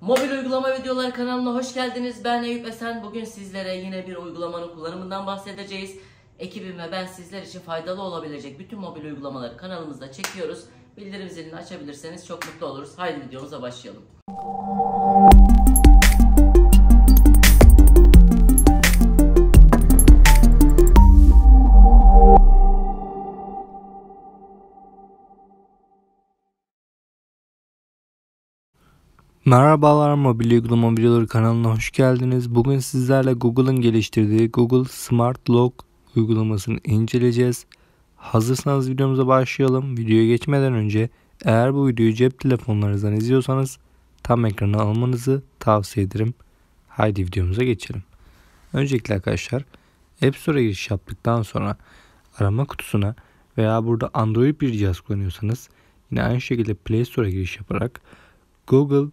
Mobil uygulama videoları kanalına hoş geldiniz. Ben Eyüp Esen. Bugün sizlere yine bir uygulamanın kullanımından bahsedeceğiz. Ekibim ve ben sizler için faydalı olabilecek bütün mobil uygulamaları kanalımızda çekiyoruz. Bildirim zilini açabilirseniz çok mutlu oluruz. Haydi videomuza başlayalım. Merhabalar, mobil uygulama videoları kanalına hoş geldiniz. Bugün sizlerle Google'ın geliştirdiği Google Smart Lock uygulamasını inceleyeceğiz. Hazırsanız videomuza başlayalım. Videoya geçmeden önce eğer bu videoyu cep telefonlarınızdan izliyorsanız tam ekranı almanızı tavsiye ederim. Haydi videomuza geçelim. Öncelikle arkadaşlar App Store'a giriş yaptıktan sonra arama kutusuna veya burada Android bir cihaz kullanıyorsanız yine aynı şekilde Play Store'a giriş yaparak Google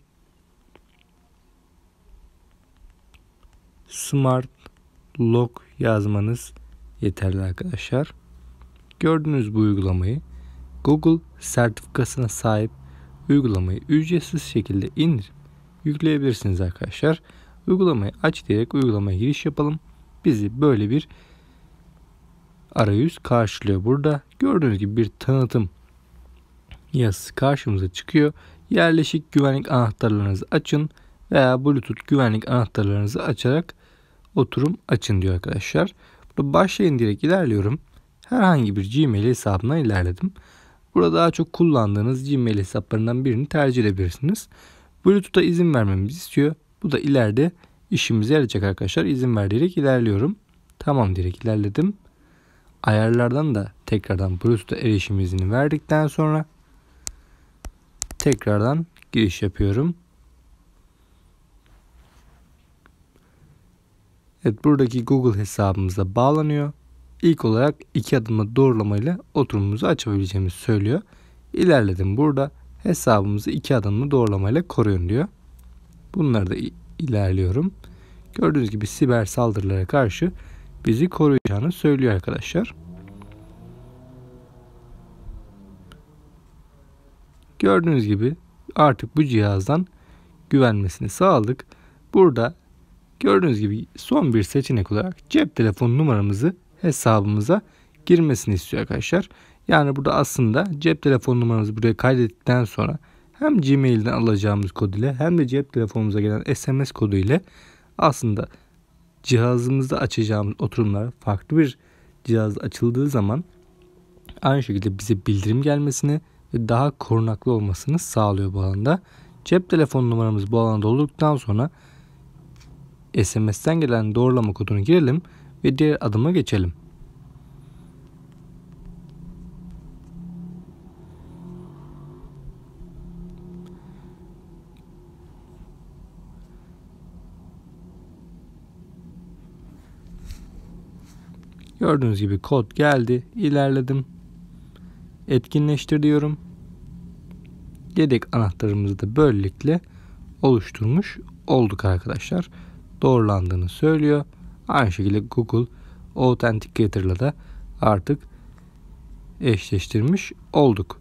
Smart Lock yazmanız yeterli arkadaşlar. Gördüğünüz bu uygulamayı Google sertifikasına sahip uygulamayı ücretsiz şekilde indirip yükleyebilirsiniz arkadaşlar. Uygulamayı aç diyerek uygulamaya giriş yapalım. Bizi böyle bir arayüz karşılıyor. Burada gördüğünüz gibi bir tanıtım yazısı karşımıza çıkıyor. Yerleşik güvenlik anahtarlarınızı açın veya Bluetooth güvenlik anahtarlarınızı açarak oturum açın diyor arkadaşlar. Burada başlayın direkt ilerliyorum. Herhangi bir Gmail hesabına ilerledim. Burada daha çok kullandığınız Gmail hesaplarından birini tercih edebilirsiniz. Bluetooth'a izin vermemizi istiyor. Bu da ileride işimize yarayacak arkadaşlar. İzin ver diyerek ilerliyorum. Tamam diyerek ilerledim. Ayarlardan da tekrardan Bluetooth'a erişim izni verdikten sonra tekrardan giriş yapıyorum. Evet, buradaki Google hesabımıza bağlanıyor. İlk olarak 2 adımlı doğrulamayla oturumumuzu açabileceğimizi söylüyor. İlerledim, burada hesabımızı 2 adımlı doğrulamayla koruyun diyor. Bunları da ilerliyorum. Gördüğünüz gibi siber saldırılara karşı bizi koruyacağını söylüyor arkadaşlar. Gördüğünüz gibi artık bu cihazdan güvenmesini sağladık. Burada gördüğünüz gibi son bir seçenek olarak cep telefonu numaramızı hesabımıza girmesini istiyor arkadaşlar. Yani burada aslında cep telefon numaramızı buraya kaydettikten sonra hem Gmail'den alacağımız kod ile hem de cep telefonumuza gelen SMS kodu ile aslında cihazımızda açacağımız oturumlar farklı bir cihazda açıldığı zaman aynı şekilde bize bildirim gelmesini ve daha korunaklı olmasını sağlıyor bu alanda. Cep telefon numaramız bu alanda olduktan sonra SMS'ten gelen doğrulama kodunu girelim ve diğer adıma geçelim. Gördüğünüz gibi kod geldi. İlerledim. Etkinleştir diyorum. Yedek anahtarımızı da böylelikle oluşturmuş olduk arkadaşlar. Doğrulandığını söylüyor. Aynı şekilde Google Authenticator'la da artık eşleştirmiş olduk.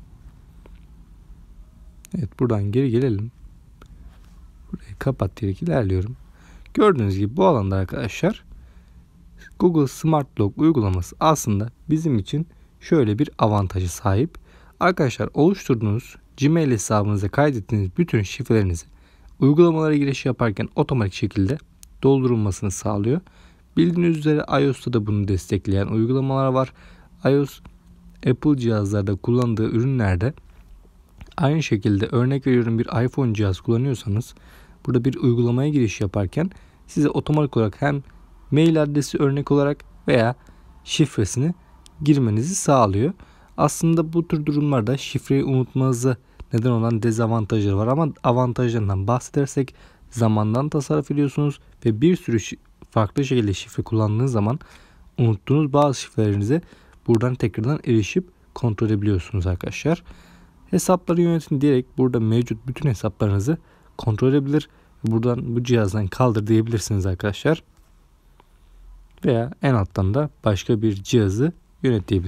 Evet, buradan geri gelelim. Burayı kapat diyerek ilerliyorum. Gördüğünüz gibi bu alanda arkadaşlar Google Smart Lock uygulaması aslında bizim için şöyle bir avantajı sahip. Arkadaşlar oluşturduğunuz Gmail hesabınıza kaydettiğiniz bütün şifrelerinizi uygulamalara giriş yaparken otomatik şekilde doldurulmasını sağlıyor. Bildiğiniz üzere iOS'ta da bunu destekleyen uygulamalar var. iOS Apple cihazlarda kullandığı ürünlerde aynı şekilde örnek veriyorum bir iPhone cihaz kullanıyorsanız burada bir uygulamaya giriş yaparken size otomatik olarak hem mail adresi örnek olarak veya şifresini girmenizi sağlıyor. Aslında bu tür durumlarda şifreyi unutmanıza neden olan dezavantajları var ama avantajlarından bahsedersek zamandan tasarruf ediyorsunuz ve bir sürü farklı şekilde şifre kullandığınız zaman unuttuğunuz bazı şifrelerinize buradan tekrardan erişip kontrol edebiliyorsunuz arkadaşlar. Hesapları yönetin diyerek burada mevcut bütün hesaplarınızı kontrol edebilir. Buradan bu cihazdan kaldır diyebilirsiniz arkadaşlar. Veya en alttan da başka bir cihazı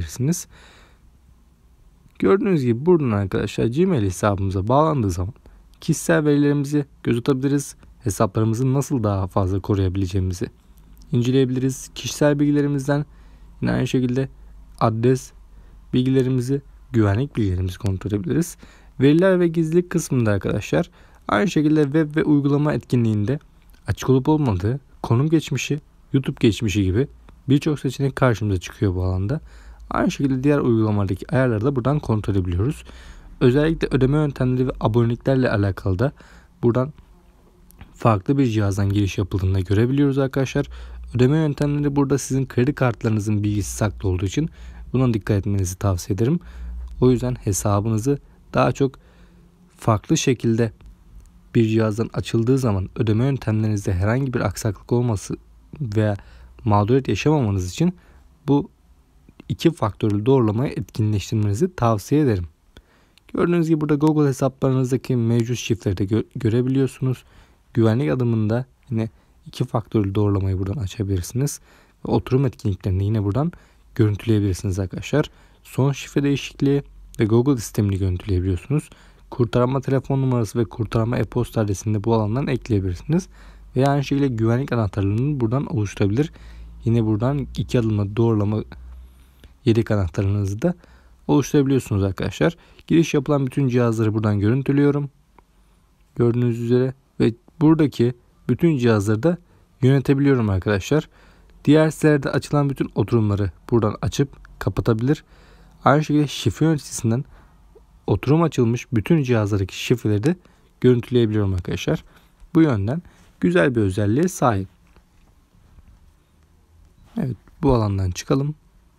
yönetebilirsiniz. Gördüğünüz gibi buradan arkadaşlar Gmail hesabımıza bağlandığı zaman kişisel verilerimizi göz atabiliriz. Hesaplarımızı nasıl daha fazla koruyabileceğimizi inceleyebiliriz. Kişisel bilgilerimizden yine aynı şekilde adres bilgilerimizi, güvenlik bilgilerimizi kontrol edebiliriz. Veriler ve gizlilik kısmında arkadaşlar aynı şekilde web ve uygulama etkinliğinde açık olup olmadığı, konum geçmişi, YouTube geçmişi gibi birçok seçenek karşımıza çıkıyor bu alanda. Aynı şekilde diğer uygulamalardaki ayarları da buradan kontrol edebiliyoruz. Özellikle ödeme yöntemleri ve aboneliklerle alakalı da buradan farklı bir cihazdan giriş yapıldığında görebiliyoruz arkadaşlar. Ödeme yöntemleri burada sizin kredi kartlarınızın bilgisi saklı olduğu için buna dikkat etmenizi tavsiye ederim. O yüzden hesabınızı daha çok farklı şekilde bir cihazdan açıldığı zaman ödeme yöntemlerinizde herhangi bir aksaklık olması veya mağduriyet yaşamamanız için bu iki faktörlü doğrulamayı etkinleştirmenizi tavsiye ederim. Gördüğünüz gibi burada Google hesaplarınızdaki mevcut şifreleri de görebiliyorsunuz. Güvenlik adımında yine iki faktörlü doğrulamayı buradan açabilirsiniz. Ve oturum etkinliklerini yine buradan görüntüleyebilirsiniz arkadaşlar. Son şifre değişikliği ve Google sistemini görüntüleyebiliyorsunuz. Kurtarma telefon numarası ve kurtarma e-posta adresini de bu alandan ekleyebilirsiniz. Ve aynı şekilde güvenlik anahtarlarını buradan oluşturabilir. Yine buradan iki adımla doğrulama yedek anahtarınızı da oluşturabiliyorsunuz arkadaşlar. Giriş yapılan bütün cihazları buradan görüntülüyorum. Gördüğünüz üzere ve buradaki bütün cihazları da yönetebiliyorum arkadaşlar. Diğer sitelerde açılan bütün oturumları buradan açıp kapatabilir. Aynı şekilde şifre yöneticisinden oturum açılmış bütün cihazlardaki şifreleri de görüntüleyebiliyorum arkadaşlar. Bu yönden güzel bir özelliğe sahip. Evet, bu alandan çıkalım.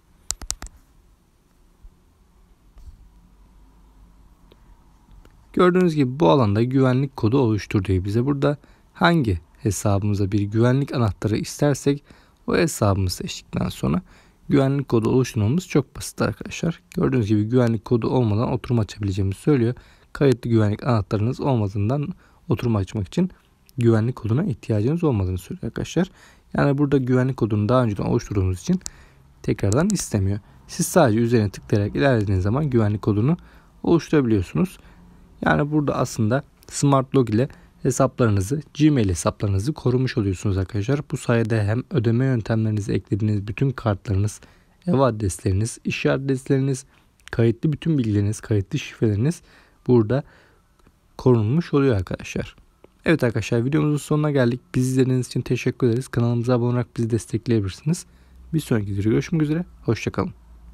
Gördüğünüz gibi bu alanda güvenlik kodu oluştur diyor bize. Burada hangi hesabımıza bir güvenlik anahtarı istersek o hesabımızı seçtikten sonra güvenlik kodu oluşturmamız çok basit arkadaşlar. Gördüğünüz gibi güvenlik kodu olmadan oturum açabileceğimizi söylüyor. Kayıtlı güvenlik anahtarınız olmadığından oturum açmak için güvenlik koduna ihtiyacınız olmadığını söylüyor arkadaşlar. Yani burada güvenlik kodunu daha önceden oluşturduğunuz için tekrardan istemiyor. Siz sadece üzerine tıklayarak ilerlediğiniz zaman güvenlik kodunu oluşturabiliyorsunuz. Yani burada aslında Smart Log ile hesaplarınızı, Gmail hesaplarınızı korumuş oluyorsunuz arkadaşlar. Bu sayede hem ödeme yöntemlerinizi eklediğiniz bütün kartlarınız, ev adresleriniz, iş adresleriniz, kayıtlı bütün bilgileriniz, kayıtlı şifreleriniz burada korunmuş oluyor arkadaşlar. Evet arkadaşlar, videomuzun sonuna geldik. Bizi izlediğiniz için teşekkür ederiz. Kanalımıza abone olarak bizi destekleyebilirsiniz. Bir sonraki videoda görüşmek üzere. Hoşçakalın.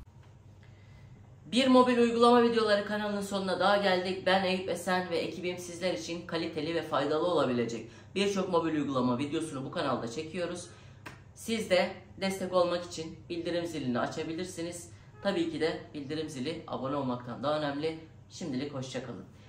Bir mobil uygulama videoları kanalının sonuna daha geldik. Ben Eyüp Esen ve ekibim sizler için kaliteli ve faydalı olabilecek birçok mobil uygulama videosunu bu kanalda çekiyoruz. Siz de destek olmak için bildirim zilini açabilirsiniz. Tabii ki de bildirim zili abone olmaktan daha önemli. Şimdilik hoşçakalın.